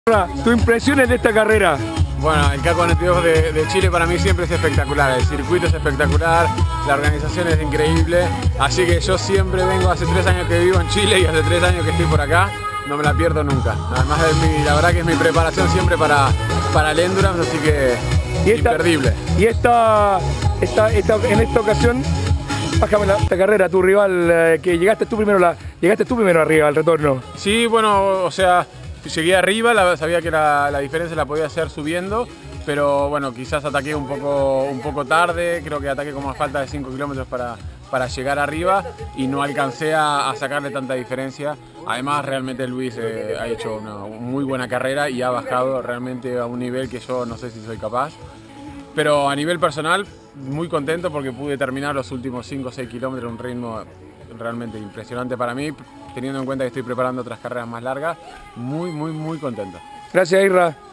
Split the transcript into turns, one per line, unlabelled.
¿Tu impresiones de esta carrera?
Bueno, el K42 de Chile para mí siempre es espectacular, el circuito es espectacular, la organización es increíble, así que yo siempre vengo, hace 3 años que vivo en Chile y hace 3 años que estoy por acá, no me la pierdo nunca. Además la verdad que es mi preparación siempre para el Endurance, así que imperdible.
Y en esta ocasión, bájame esta carrera, tu rival, que llegaste tú primero arriba al retorno.
Sí, bueno, o sea, llegué arriba, sabía que la diferencia la podía hacer subiendo, pero bueno, quizás ataqué un poco tarde, creo que ataqué como a falta de 5 kilómetros para llegar arriba y no alcancé a sacarle tanta diferencia. Además, realmente Luis ha hecho una muy buena carrera y ha bajado realmente a un nivel que yo no sé si soy capaz. Pero a nivel personal, muy contento porque pude terminar los últimos 5 o 6 kilómetros a un ritmo realmente impresionante para mí, teniendo en cuenta que estoy preparando otras carreras más largas. Muy contento.
Gracias, Irra.